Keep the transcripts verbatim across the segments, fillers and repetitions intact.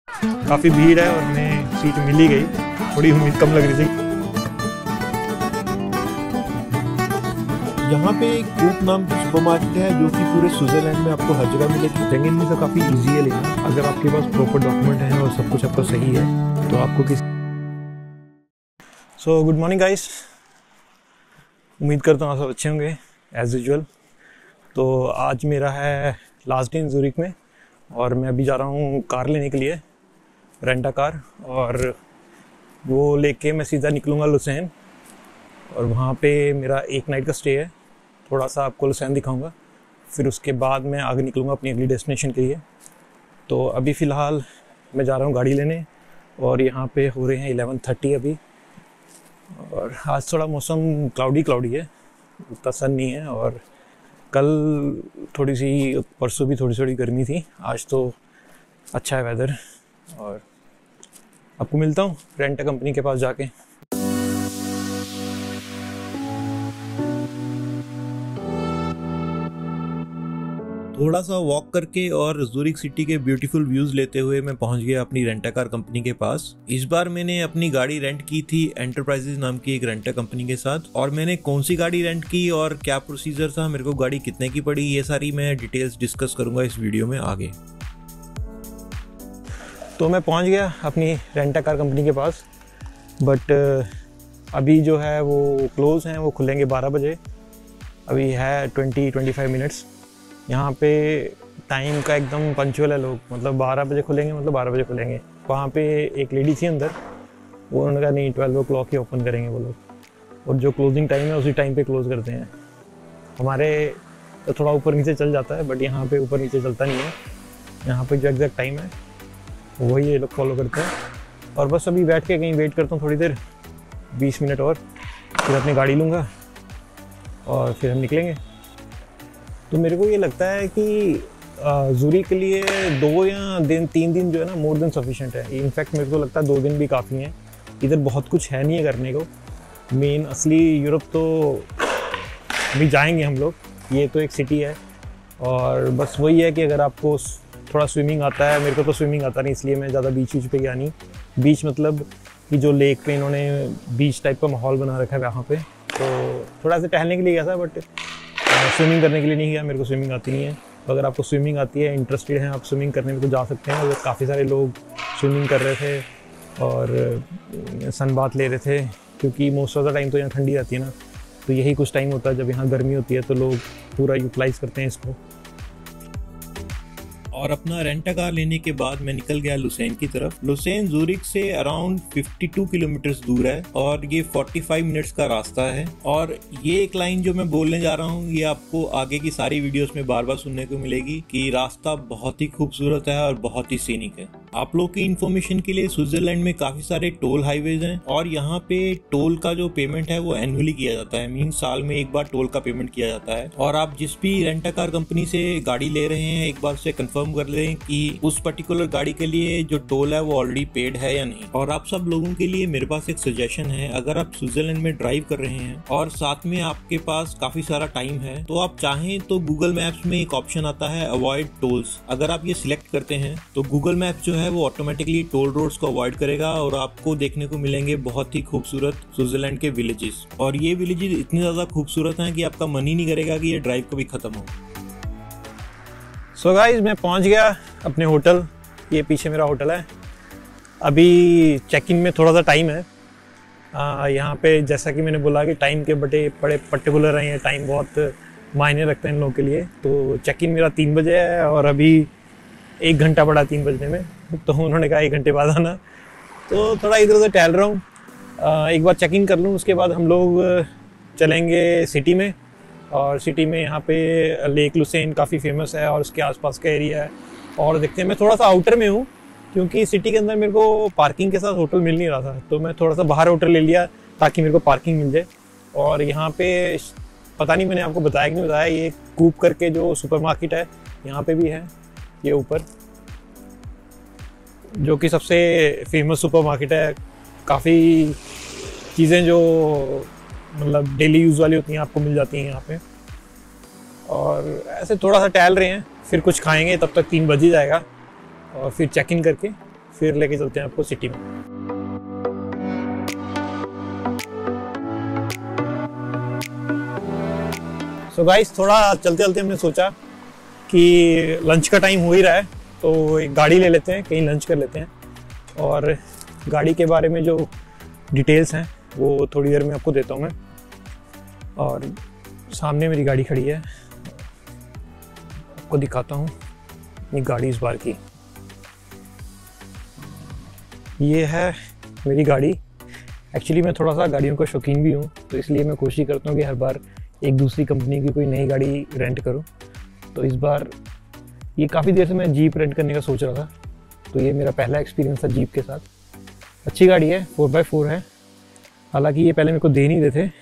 काफ़ी भीड़ है और हमें सीट मिल ही गई, थोड़ी उम्मीद कम लग रही थी। यहाँ पे एक कूप नाम की सुपरमार्केट है जो कि पूरे स्विट्जरलैंड में आपको हर जगह मिलेगी। जंगल में तो काफ़ी इजी है, लेकिन अगर आपके पास प्रॉपर डॉक्यूमेंट है और सब कुछ आपका सही है तो आपको किस सो गुड मॉर्निंग गाइस, उम्मीद करता हूँ आप सब अच्छे होंगे एज यूजुअल। तो आज मेरा है लास्ट डे इन ज़ूरिक में और मैं अभी जा रहा हूँ कार लेने के लिए, रेंटा कार, और वो लेके मैं सीधा निकलूँगा लुसेन और वहाँ पे मेरा एक नाइट का स्टे है। थोड़ा सा आपको लुसेन दिखाऊंगा, फिर उसके बाद मैं आगे निकलूँगा अपनी अगली डेस्टिनेशन के लिए। तो अभी फ़िलहाल मैं जा रहा हूँ गाड़ी लेने और यहाँ पे हो रहे हैं इलेवन थर्टी अभी, और आज थोड़ा मौसम क्लाउडी क्लाउडी है, उतना सन नहीं है। और कल थोड़ी सी, परसों भी थोड़ी थोड़ी गर्मी थी, आज तो अच्छा है वेदर। और आपको मिलता हूँ रेंट कंपनी के पास जाके। थोड़ा सा वॉक करके और ज़ूरिक सिटी के ब्यूटीफुल व्यूज लेते हुए मैं पहुंच गया अपनी रेंटा कार कंपनी के पास। इस बार मैंने अपनी गाड़ी रेंट की थी एंटरप्राइजेज नाम की एक रेंटा कंपनी के साथ, और मैंने कौन सी गाड़ी रेंट की और क्या प्रोसीजर था, मेरे को गाड़ी कितने की पड़ी, ये सारी मैं डिटेल्स डिस्कस करूंगा इस वीडियो में आगे। तो मैं पहुंच गया अपनी रेंटा कार कंपनी के पास, बट अभी जो है वो क्लोज हैं, वो खुलेंगे बारह बजे। अभी है ट्वेंटी ट्वेंटी फाइव मिनट्स। यहाँ पे टाइम का एकदम पंचुअल है लोग, मतलब बारह बजे खुलेंगे, मतलब बारह बजे खुलेंगे। वहाँ पे एक लेडी थी अंदर, वो उन्होंने कहा नहीं ट्वेल्व ओ क्लॉक ही ओपन करेंगे वो लोग, और जो क्लोजिंग टाइम है उसी टाइम पे क्लोज़ करते हैं। हमारे तो थोड़ा ऊपर नीचे चल जाता है, बट यहाँ पे ऊपर नीचे चलता नहीं है। यहाँ पे जो एग्जैक्ट टाइम है वही ये लोग फॉलो करते हैं। और बस अभी बैठ के कहीं वेट करता हूँ थोड़ी देर, बीस मिनट और, फिर अपनी गाड़ी लूँगा और फिर हम निकलेंगे। तो मेरे को ये लगता है कि ज़ूरिक के लिए दो या दिन तीन दिन जो है ना मोर देन सफिशिएंट है। इनफैक्ट मेरे को लगता है दो दिन भी काफ़ी हैं। इधर बहुत कुछ है नहीं है करने को। मेन असली यूरोप तो अभी जाएंगे हम लोग, ये तो एक सिटी है। और बस वही है कि अगर आपको थोड़ा स्विमिंग आता है, मेरे को तो स्विमिंग आता नहीं, इसलिए मैं ज़्यादा बीच बीच पे गया नहीं। बीच मतलब कि जो लेक पे इन्होंने बीच टाइप का माहौल बना रखा है वहाँ पे, तो थोड़ा सा टहलने के लिए गया था, बट स्विमिंग करने के लिए नहीं गया, मेरे को स्विमिंग आती नहीं है। तो अगर आपको स्विमिंग आती है, इंटरेस्टेड हैं आप स्विमिंग करने में, तो जा सकते हैं। और काफ़ी सारे लोग स्विमिंग कर रहे थे और सन बाथ ले रहे थे, क्योंकि मोस्ट ऑफ द टाइम तो यहाँ ठंडी रहती है ना, तो यही कुछ टाइम होता है जब यहाँ गर्मी होती है, तो लोग पूरा यूटिलाइज़ करते हैं इसको। और अपना रेंटा कार लेने के बाद मैं निकल गया लुसेन की तरफ। लुसेन ज़ूरिक से अराउंड बावन किलोमीटर दूर है और ये पैंतालीस मिनट्स का रास्ता है। और ये एक लाइन जो मैं बोलने जा रहा हूँ, ये आपको आगे की सारी वीडियोस में बार बार सुनने को मिलेगी कि रास्ता बहुत ही खूबसूरत है और बहुत ही सीनिक है। आप लोग की इन्फॉर्मेशन के लिए स्विट्जरलैंड में काफी सारे टोल हाईवेज हैं और यहाँ पे टोल का जो पेमेंट है वो एनुअली किया जाता है, मीन साल में एक बार टोल का पेमेंट किया जाता है। और आप जिस भी रेंटा कार कंपनी से गाड़ी ले रहे हैं, एक बार से कंफर्म कर लें कि उस पर्टिकुलर गाड़ी के लिए जो टोल है वो ऑलरेडी पेड है या नहीं। और आप सब लोगों के लिए मेरे पास एक सजेशन है, अगर आप स्विट्जरलैंड में ड्राइव कर रहे हैं और साथ में आपके पास काफी सारा टाइम है, तो आप चाहें तो गूगल मैप्स में एक ऑप्शन आता है अवॉइड टोल्स। अगर आप ये सिलेक्ट करते हैं तो गूगल मैप जो है वो ऑटोमेटिकली टोल रोड्स को अवॉइड करेगा और आपको देखने को मिलेंगे बहुत ही खूबसूरत स्विट्जरलैंड के विलेजेस। और ये विलेजेस इतने ज्यादा खूबसूरत हैं कि आपका मन ही नहीं करेगा कि ये ड्राइव कभी खत्म हो। सो गाइस, मैं पहुंच गया अपने होटल, ये पीछे मेरा होटल है। अभी चेक इन में थोड़ा सा टाइम है यहाँ पे, जैसा कि मैंने बोला कि टाइम के बड़े बड़े पर्टिकुलर हैं, टाइम बहुत मायने रखते हैं इन लोगों के लिए। तो चेक इन मेरा तीन बजे है और अभी एक घंटा पड़ा तीन बजने में, तो उन्होंने कहा एक घंटे बाद आना। तो थोड़ा इधर उधर टहल रहा हूँ, एक बार चेक इन कर लूँ, उसके बाद हम लोग चलेंगे सिटी में। और सिटी में यहाँ पे लेक लुसेन काफ़ी फेमस है और उसके आसपास का एरिया है, और देखते हैं। मैं थोड़ा सा आउटर में हूँ क्योंकि सिटी के अंदर मेरे को पार्किंग के साथ होटल मिल नहीं रहा था, तो मैं थोड़ा सा बाहर होटल ले लिया ताकि मेरे को पार्किंग मिल जाए। और यहाँ पे पता नहीं मैंने आपको बताया कि नहीं बताया, ये कूप करके जो सुपरमार्केट है यहाँ पे भी है, ये ऊपर, जो कि सबसे फेमस सुपरमार्केट है। काफ़ी चीज़ें जो मतलब डेली यूज़ वाली होती हैं आपको मिल जाती हैं यहाँ पे। और ऐसे थोड़ा सा टहल रहे हैं, फिर कुछ खाएंगे, तब तक तीन बज ही जाएगा। और फिर चेक इन करके फिर लेके चलते हैं आपको सिटी में। सो गाइस, थोड़ा चलते चलते हमने सोचा कि लंच का टाइम हो ही रहा है, तो एक गाड़ी ले लेते हैं, कहीं लंच कर लेते हैं, और गाड़ी के बारे में जो डिटेल्स हैं वो थोड़ी देर में आपको देता हूँ मैं। और सामने मेरी गाड़ी खड़ी है, आपको दिखाता हूँ अपनी गाड़ी इस बार की। ये है मेरी गाड़ी। एक्चुअली मैं थोड़ा सा गाड़ियों का शौकीन भी हूँ, तो इसलिए मैं कोशिश करता हूँ कि हर बार एक दूसरी कंपनी की कोई नई गाड़ी रेंट करूँ। तो इस बार ये काफ़ी देर से मैं जीप रेंट करने का सोच रहा था, तो ये मेरा पहला एक्सपीरियंस था जीप के साथ। अच्छी गाड़ी है, फोर बाई फोर है। हालांकि ये पहले मेरे को दे नहीं रहे थे,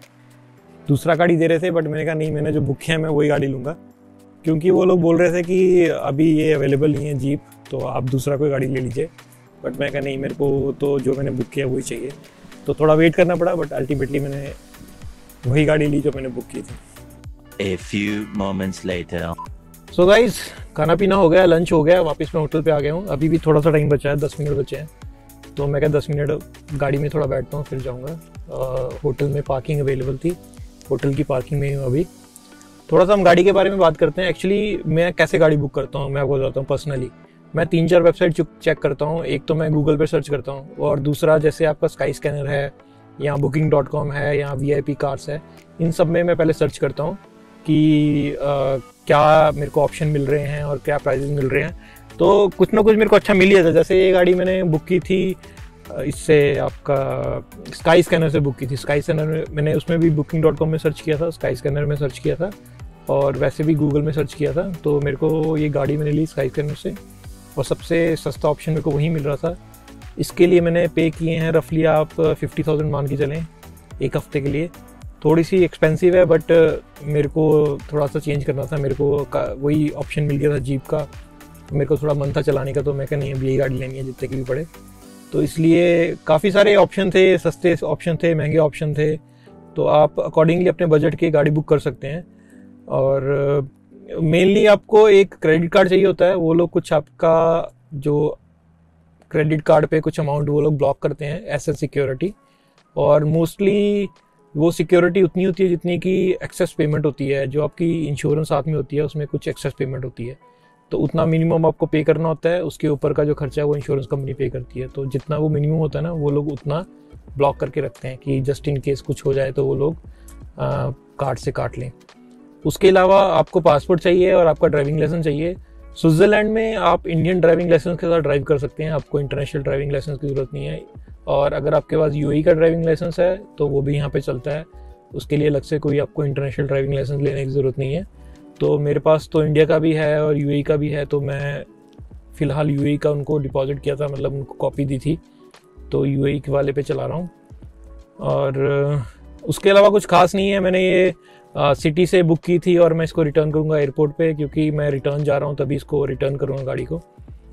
दूसरा गाड़ी दे रहे थे, बट मैंने कहा नहीं, मैंने जो बुक किया है मैं वही गाड़ी लूँगा, क्योंकि वो लोग बोल रहे थे कि अभी ये अवेलेबल नहीं है जीप, तो आप दूसरा कोई गाड़ी ले लीजिए। बट मैं कहा नहीं, मेरे को तो जो मैंने बुक किया वही चाहिए। तो थोड़ा वेट करना पड़ा, बट अल्टीमेटली मैंने वही गाड़ी ली जो मैंने बुक की थी। A few moments later. So guys, खाना पीना हो गया, लंच हो गया, वापस मैं होटल पे आ गया हूँ। अभी भी थोड़ा सा टाइम बचा है, दस मिनट बचे हैं, तो मैं क्या दस मिनट गाड़ी में थोड़ा बैठता हूँ, फिर जाऊँगा। होटल में पार्किंग अवेलेबल थी, होटल की पार्किंग में हूँ अभी। थोड़ा सा हम गाड़ी के बारे में बात करते हैं। एक्चुअली मैं कैसे गाड़ी बुक करता हूँ मैं आपको बताता हूँ। पर्सनली मैं तीन चार वेबसाइट चेक करता हूँ। एक तो मैं गूगल पे सर्च करता हूँ, और दूसरा जैसे आपका स्काई स्कैनर है या बुकिंग डॉट कॉम है या वी आई पी कार्स है, इन सब में मैं पहले सर्च करता हूँ कि आ, क्या मेरे को ऑप्शन मिल रहे हैं और क्या प्राइजेस मिल रहे हैं। तो कुछ ना कुछ मेरे को अच्छा मिल ही जाता है। जैसे ये गाड़ी मैंने बुक की थी इससे, आपका स्काई स्कैनर से बुक की थी। स्काई स्कैनर में मैंने उसमें भी बुकिंग डॉट कॉम में सर्च किया था, स्काई स्कैनर में सर्च किया था, और वैसे भी गूगल में सर्च किया था। तो मेरे को ये गाड़ी मैंने ली स्काई स्कैनर से, और सबसे सस्ता ऑप्शन मेरे को वहीं मिल रहा था। इसके लिए मैंने पे किए हैं रफली आप फिफ्टी थाउजेंड मान के चलें एक हफ्ते के लिए। थोड़ी सी एक्सपेंसिव है, बट मेरे को थोड़ा सा चेंज करना था। मेरे को वही ऑप्शन मिल गया था जीप का, तो मेरे को थोड़ा मन था चलाने का, तो मैं कहा नहीं अभी यही गाड़ी लेनी है जितने की भी पड़े। तो इसलिए काफ़ी सारे ऑप्शन थे, सस्ते ऑप्शन थे, महंगे ऑप्शन थे, तो आप अकॉर्डिंगली अपने बजट की गाड़ी बुक कर सकते हैं। और मेनली आपको एक क्रेडिट कार्ड चाहिए होता है। वो लोग कुछ आपका जो क्रेडिट कार्ड पे कुछ अमाउंट वो लोग ब्लॉक करते हैं एज ए सिक्योरिटी, और मोस्टली वो सिक्योरिटी उतनी होती है जितनी की एक्सेस पेमेंट होती है। जो आपकी इंश्योरेंस साथ में होती है उसमें कुछ एक्सेस पेमेंट होती है, तो उतना मिनिमम आपको पे करना होता है। उसके ऊपर का जो खर्चा है वो इंश्योरेंस कंपनी पे करती है। तो जितना वो मिनिमम होता है ना, वो लोग उतना ब्लॉक करके रखते हैं कि जस्ट इन केस कुछ हो जाए तो वो लोग कार्ड से काट लें। उसके अलावा आपको पासपोर्ट चाहिए और आपका ड्राइविंग लाइसेंस चाहिए। स्विट्ज़रलैंड में आप इंडियन ड्राइविंग लाइसेंस के साथ ड्राइव कर सकते हैं, आपको इंटरनेशनल ड्राइविंग लाइसेंस की ज़रूरत नहीं है। और अगर आपके पास यूएई का ड्राइविंग लाइसेंस है तो वो भी यहाँ पे चलता है, उसके लिए अलग से कोई आपको इंटरनेशनल ड्राइविंग लाइसेंस लेने की ज़रूरत नहीं है। तो मेरे पास तो इंडिया का भी है और यूएई का भी है, तो मैं फ़िलहाल यूएई का उनको डिपॉजिट किया था, मतलब उनको कॉपी दी थी, तो यूएई के वाले पे चला रहा हूँ। और उसके अलावा कुछ खास नहीं है। मैंने ये सिटी से बुक की थी और मैं इसको रिटर्न करूँगा एयरपोर्ट पे, क्योंकि मैं रिटर्न जा रहा हूँ, तभी इसको रिटर्न करूँगा गाड़ी को।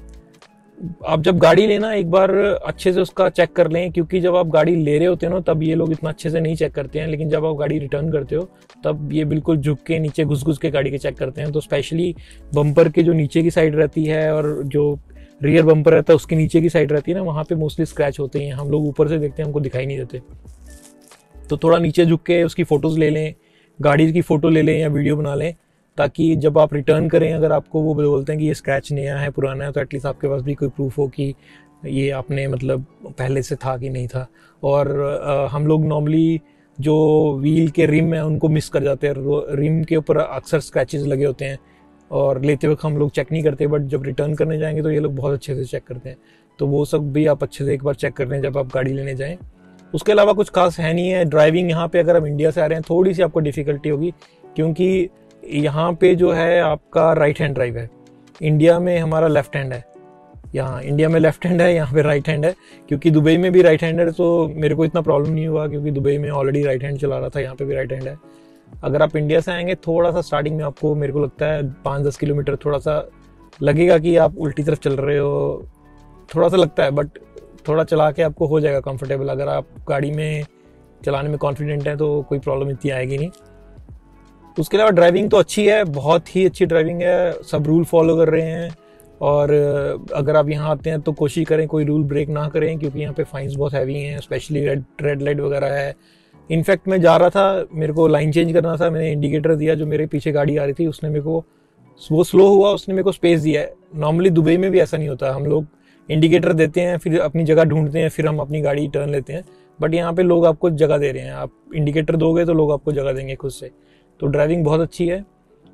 आप जब गाड़ी लेना एक बार अच्छे से उसका चेक कर लें, क्योंकि जब आप गाड़ी ले रहे होते हैं ना तब ये लोग इतना अच्छे से नहीं चेक करते हैं, लेकिन जब आप गाड़ी रिटर्न करते हो तब ये बिल्कुल झुक के नीचे घुस घुस के गाड़ी के चेक करते हैं। तो स्पेशली बम्पर के जो नीचे की साइड रहती है और जो रियर बम्पर रहता है उसके नीचे की साइड रहती है ना, वहाँ पे मोस्टली स्क्रैच होते हैं। हम लोग ऊपर से देखते हैं, हमको दिखाई नहीं देते। तो थोड़ा नीचे झुक के उसकी फ़ोटोज़ ले लें, गाड़ी की फ़ोटो ले लें या वीडियो बना लें, ताकि जब आप रिटर्न करें अगर आपको वो बोलते हैं कि ये स्क्रैच नया है पुराना है, तो एटलीस्ट आपके पास भी कोई प्रूफ हो कि ये आपने मतलब पहले से था कि नहीं था। और आ, हम लोग नॉर्मली जो व्हील के रिम है उनको मिस कर जाते हैं। रिम के ऊपर अक्सर स्क्रैचेस लगे होते हैं और लेते वक्त हम लोग चेक नहीं करते, बट जब रिटर्न करने जाएंगे तो ये लोग बहुत अच्छे से चेक करते हैं। तो वो सब भी आप अच्छे से एक बार चेक कर लें जब आप गाड़ी लेने जाएँ। उसके अलावा कुछ खास है नहीं है। ड्राइविंग यहाँ पे अगर आप इंडिया से आ रहे हैं थोड़ी सी आपको डिफ़िकल्टी होगी, क्योंकि यहाँ पे जो है आपका राइट हैंड ड्राइव है, इंडिया में हमारा लेफ्ट हैंड है। यहाँ इंडिया में लेफ्ट हैंड है, यहाँ पे राइट हैंड है। क्योंकि दुबई में भी राइट हैंड है, तो मेरे को इतना प्रॉब्लम नहीं हुआ, क्योंकि दुबई में ऑलरेडी राइट हैंड चला रहा था, यहाँ पे भी राइट हैंड है। अगर आप इंडिया से आएंगे थोड़ा सा स्टार्टिंग में आपको, मेरे को लगता है पाँच दस किलोमीटर थोड़ा सा लगेगा कि आप उल्टी तरफ चल रहे हो, थोड़ा सा लगता है, बट थोड़ा चला के आपको हो जाएगा कंफर्टेबल। अगर आप गाड़ी में चलाने में कॉन्फिडेंट हैं तो कोई प्रॉब्लम इतनी आएगी नहीं। उसके अलावा ड्राइविंग तो अच्छी है, बहुत ही अच्छी ड्राइविंग है, सब रूल फॉलो कर रहे हैं और अगर आप यहाँ आते हैं तो कोशिश करें कोई रूल ब्रेक ना करें, क्योंकि यहाँ पे फाइन्स बहुत हैवी हैं, स्पेशली रेड रेड लाइट वगैरह है। इनफैक्ट मैं जा रहा था, मेरे को लाइन चेंज करना था, मैंने इंडिकेटर दिया, जो मेरे पीछे गाड़ी आ रही थी उसने मेरे को, वो स्लो हुआ, उसने मेरे को स्पेस दिया है। नॉर्मली दुबई में भी ऐसा नहीं होता, हम लोग इंडिकेटर देते हैं, फिर अपनी जगह ढूंढते हैं, फिर हम अपनी गाड़ी टर्न लेते हैं। बट यहाँ पे लोग आपको जगह दे रहे हैं, आप इंडिकेटर दोगे तो लोग आपको जगह देंगे खुद से। तो ड्राइविंग बहुत अच्छी है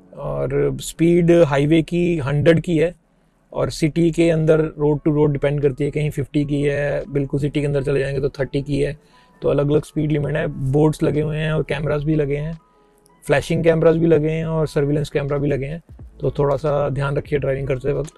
और स्पीड हाईवे की हंड्रेड की है और सिटी के अंदर रोड टू रोड डिपेंड करती है, कहीं फिफ्टी की है, बिल्कुल सिटी के अंदर चले जाएंगे तो थर्टी की है। तो अलग अलग स्पीड लिमिट है। बोर्ड्स लगे हुए हैं और कैमरास भी लगे हैं, फ्लैशिंग कैमरास भी लगे हैं और सर्विलेंस कैमरा भी लगे हैं। तो थोड़ा सा ध्यान रखिए ड्राइविंग करते वक्त।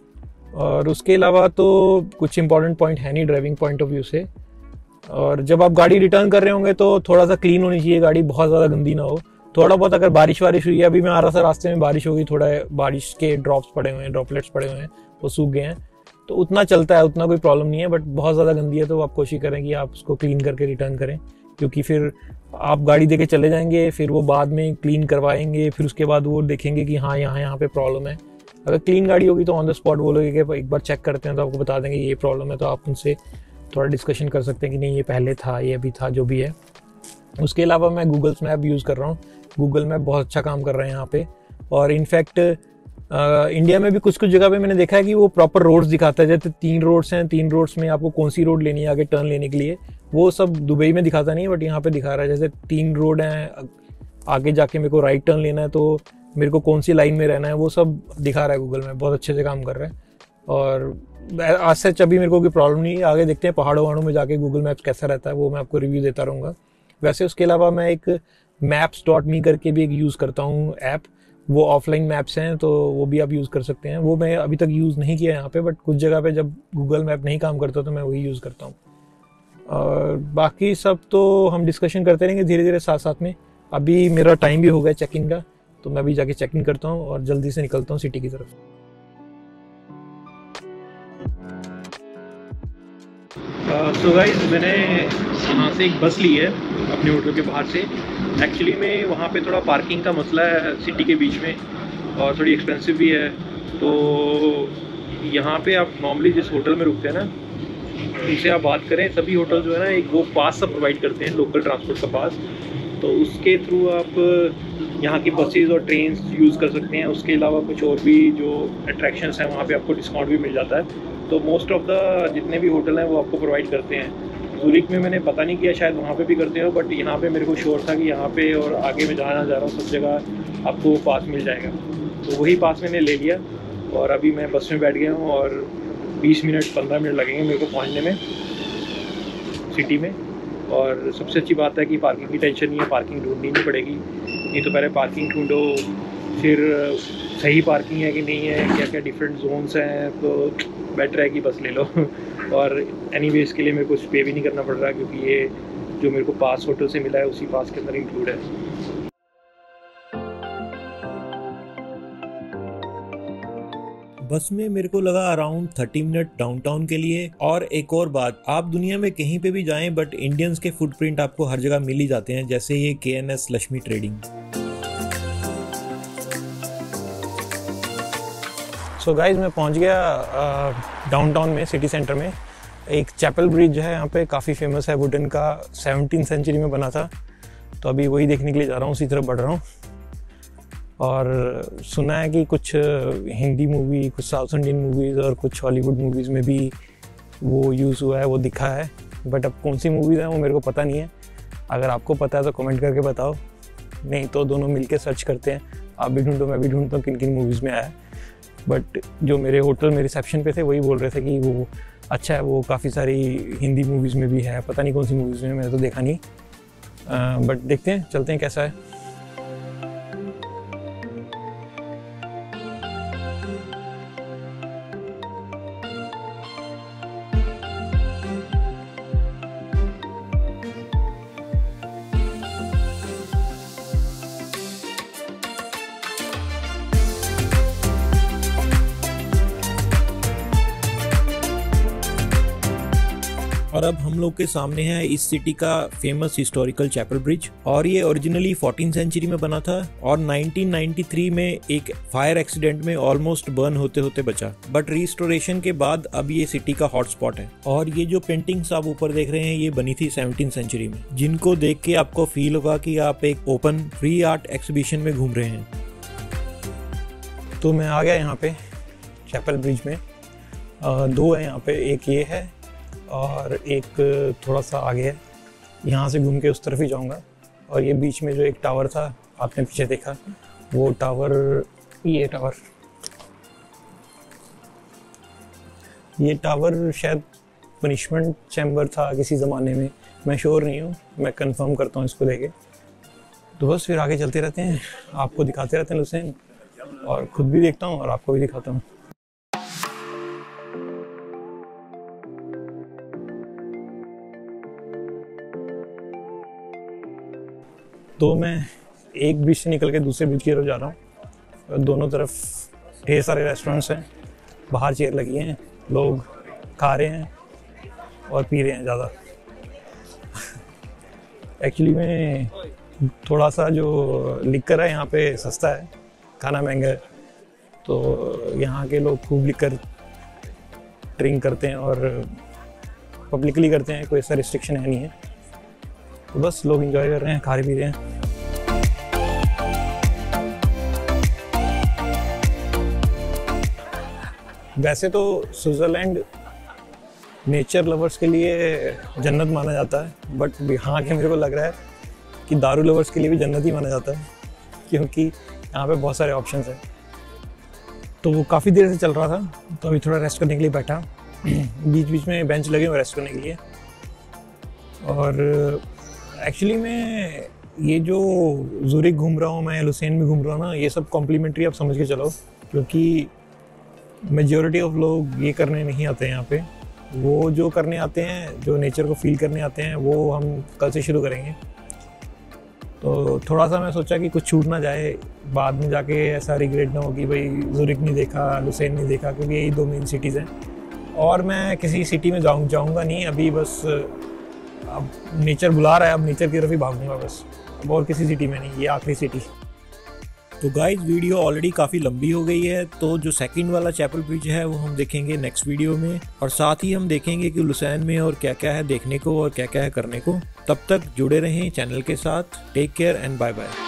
और उसके अलावा तो कुछ इंपॉर्टेंट पॉइंट है नहीं ड्राइविंग पॉइंट ऑफ व्यू से। और जब आप गाड़ी रिटर्न कर रहे होंगे तो थोड़ा सा क्लीन होनी चाहिए गाड़ी, बहुत ज़्यादा गंदी ना हो। थोड़ा बहुत अगर बारिश वारिश हुई है, अभी मैं आ रहा था रास्ते में बारिश हो गई, थोड़ा बारिश के ड्रॉप्स पड़े हुए हैं, ड्रॉपलेट्स पड़े हुए हैं, वो सूख गए हैं, तो उतना चलता है, उतना कोई प्रॉब्लम नहीं है। बट बहुत ज़्यादा गंदी है तो आप कोशिश करें कि आप उसको क्लीन करके रिटर्न करें, क्योंकि फिर आप गाड़ी दे के चले जाएंगे, फिर वो बाद में क्लीन करवाएंगे, फिर उसके बाद वो देखेंगे कि हाँ यहाँ यहाँ पे प्रॉब्लम है। अगर क्लीन गाड़ी होगी तो ऑन द स्पॉट बोलोगे कि एक बार चेक करते हैं, तो आपको बता देंगे ये प्रॉब्लम है, तो आप उनसे थोड़ा डिस्कशन कर सकते हैं कि नहीं ये पहले था, ये अभी था, जो भी है। उसके अलावा मैं गूगल मैप यूज़ कर रहा हूँ, गूगल मैप बहुत अच्छा काम कर रहे हैं यहाँ पे। और इनफैक्ट इंडिया में भी कुछ कुछ जगह पे मैंने देखा है कि वो प्रॉपर रोड्स दिखाता है, जैसे तीन रोड्स हैं, तीन रोड्स में आपको कौन सी रोड लेनी है आगे टर्न लेने के लिए, वो सब दुबई में दिखाता नहीं, बट यहाँ पे दिखा रहा है। जैसे तीन रोड हैं, आगे जाके मेरे को राइट टर्न लेना है तो मेरे को कौन सी लाइन में रहना है, वो सब दिखा रहा है गूगल मैप, बहुत अच्छे से काम कर रहा है। और आज सच अभी मेरे को कोई प्रॉब्लम नहीं है। आगे देखते हैं पहाड़ों वहाड़ों में जाके गूगल मैप्स कैसा रहता है, वो मैं आपको रिव्यू देता रहूँगा। वैसे उसके अलावा मैं एक मैप्स डॉट मी करके भी एक यूज़ करता हूँ ऐप, वो ऑफलाइन मैप्स हैं, तो वो भी आप यूज़ कर सकते हैं। वो मैं अभी तक यूज़ नहीं किया यहाँ पे, बट कुछ जगह पे जब गूगल मैप नहीं काम करता तो मैं वही यूज़ करता हूँ। और बाकी सब तो हम डिस्कशन करते रहेंगे धीरे धीरे साथ साथ में। अभी मेरा टाइम भी हो गया चेक इन का, तो मैं अभी जाके चेक इन करता हूँ और जल्दी से निकलता हूँ सिटी की तरफ। सो गाइस, मैंने यहाँ से एक बस ली है अपने होटल के बाहर से। एक्चुअली में वहाँ पे थोड़ा पार्किंग का मसला है सिटी के बीच में और थोड़ी एक्सपेंसिव भी है। तो यहाँ पे आप नॉर्मली जिस होटल में रुकते हैं ना, उनसे आप बात करें, सभी होटल जो है ना एक वो पास सब प्रोवाइड करते हैं, लोकल ट्रांसपोर्ट का पास। तो उसके थ्रू आप यहाँ की बसेज़ और ट्रेन्स यूज़ कर सकते हैं। उसके अलावा कुछ और भी जो अट्रैक्शंस हैं वहाँ पे आपको डिस्काउंट भी मिल जाता है। तो मोस्ट ऑफ द जितने भी होटल हैं वो आपको प्रोवाइड करते हैं। ज़ूरिक में मैंने पता नहीं किया, शायद वहाँ पे भी करते हो, बट यहाँ पे मेरे को श्योर था कि यहाँ पे और आगे मैं जहाँ जा रहा हूँ सब जगह आपको वो पास मिल जाएगा। तो वही पास मैंने ले लिया और अभी मैं बस में बैठ गया हूँ और बीस मिनट पंद्रह मिनट लगेंगे मेरे को पहुँचने में सिटी में। और सबसे अच्छी बात है कि पार्किंग की टेंशन नहीं है, पार्किंग ढूंढनी नहीं पड़ेगी। नहीं तो पहले पार्किंग ढूंढो, फिर सही पार्किंग है कि नहीं है, क्या क्या डिफरेंट जोन्स हैं, तो बेटर है कि बस ले लो। और एनीवे इसके लिए मेरे को पे भी नहीं करना पड़ रहा, क्योंकि ये जो मेरे को पास होटल से मिला है उसी पास के अंदर इंक्लूड है। बस में मेरे को लगा अराउंड थर्टी मिनट डाउनटाउन के लिए। और एक और बात, आप दुनिया में कहीं पे भी जाएं बट इंडियंस के फुटप्रिंट आपको हर जगह मिल ही जाते हैं, जैसे ये K N S Lakshmi trading. So so guys, मैं पहुंच गया डाउनटाउन में, सिटी सेंटर में। एक चैपल ब्रिज है यहाँ पे, काफ़ी फेमस है, वुडन का, सेवनटीन सेंचुरी में बना था। तो अभी वही देखने के लिए जा रहा हूँ, उसी तरफ बढ़ रहा हूँ। और सुना है कि कुछ हिंदी मूवी, कुछ साउथ इंडियन मूवीज़ और कुछ हॉलीवुड मूवीज़ में भी वो यूज़ हुआ है, वो दिखा है। बट अब कौन सी मूवीज़ हैं वो मेरे को पता नहीं है। अगर आपको पता है तो कमेंट करके बताओ, नहीं तो दोनों मिलके सर्च करते हैं। आप भी ढूंढो, मैं भी ढूंढता हूँ किन किन मूवीज़ में आया है। बट जो मेरे होटल में रिसेप्शन पे थे वही बोल रहे थे कि वो अच्छा है, वो काफ़ी सारी हिंदी मूवीज़ में भी है, पता नहीं कौन सी मूवीज़ में, मैंने तो देखा नहीं। बट देखते हैं, चलते हैं कैसा है। और अब हम लोग के सामने है इस सिटी का फेमस हिस्टोरिकल चैपल ब्रिज, और ये ओरिजिनली फोर्टीन सेंचुरी में बना था और नाइनटीन नाइंटी थ्री में एक फायर एक्सीडेंट में ऑलमोस्ट बर्न होते होते बचा, बट रिस्टोरेशन के बाद अब ये सिटी का हॉटस्पॉट है। और ये जो पेंटिंग्स आप ऊपर देख रहे हैं ये बनी थी सेवनटीन सेंचुरी में, जिनको देख के आपको फील होगा कि आप एक ओपन फ्री आर्ट एग्जीबिशन में घूम रहे हैं। तो मैं आ गया यहाँ पे चैपल ब्रिज में। आ, दो है यहाँ पे, एक ये है और एक थोड़ा सा आगे है। यहाँ से घूम के उस तरफ ही जाऊँगा। और ये बीच में जो एक टावर था आपने पीछे देखा, वो टावर, ये टावर ये टावर शायद पनिशमेंट चैम्बर था किसी ज़माने में, मैं श्योर नहीं हूँ, मैं कंफर्म करता हूँ इसको लेके। तो बस फिर आगे चलते रहते हैं, आपको दिखाते रहते हैं लुसेन, और खुद भी देखता हूँ और आपको भी दिखाता हूँ। तो मैं एक ब्रिज से निकल के दूसरे ब्रिज की तरफ जा रहा हूँ। दोनों तरफ ढेर सारे रेस्टोरेंट्स हैं, बाहर चेयर लगी हैं, लोग खा रहे हैं और पी रहे हैं ज़्यादा। एक्चुअली में थोड़ा सा जो लिकर है यहाँ पे सस्ता है, खाना महंगा है, तो यहाँ के लोग खूब लिकर ड्रिंक करते हैं और पब्लिकली करते हैं, कोई ऐसा रिस्ट्रिक्शन है नहीं है। तो बस लोग एंजॉय कर रहे हैं, खा रहे पी रहे हैं। वैसे तो स्विट्ज़रलैंड नेचर लवर्स के लिए जन्नत माना जाता है, बट यहाँ के मेरे को लग रहा है कि दारू लवर्स के लिए भी जन्नत ही माना जाता है, क्योंकि यहाँ पे बहुत सारे ऑप्शंस हैं। तो वो काफ़ी देर से चल रहा था, तो अभी थोड़ा रेस्ट करने के लिए बैठा। बीच बीच में बेंच लगे हुए रेस्ट करने के लिए। और एक्चुअली मैं ये जो ज़ूरिक घूम रहा हूँ, मैं लुसेन में घूम रहा हूँ ना, ये सब कॉम्प्लीमेंट्री आप समझ के चलो, क्योंकि मेजॉरिटी ऑफ लोग ये करने नहीं आते हैं यहाँ पे। वो जो करने आते हैं, जो नेचर को फील करने आते हैं, वो हम कल से शुरू करेंगे। तो थोड़ा सा मैं सोचा कि कुछ छूट ना जाए, बाद में जाके ऐसा रिग्रेट ना हो कि भाई ज़ूरिक नहीं देखा, लुसेन नहीं देखा, क्योंकि यही दो मेन सिटीज़ हैं। और मैं किसी सिटी में जाऊँ जाऊँगा नहीं अभी, बस अब नेचर बुला रहा है, अब नेचर की तरफ ही भागूंगा बस, अब और किसी सिटी में नहीं, ये आखिरी सिटी। तो गाइस वीडियो ऑलरेडी काफ़ी लंबी हो गई है, तो जो सेकंड वाला चैपल ब्रिज है वो हम देखेंगे नेक्स्ट वीडियो में, और साथ ही हम देखेंगे कि लुसेन में और क्या क्या है देखने को और क्या क्या है करने को। तब तक जुड़े रहें चैनल के साथ। Take care and bye bye.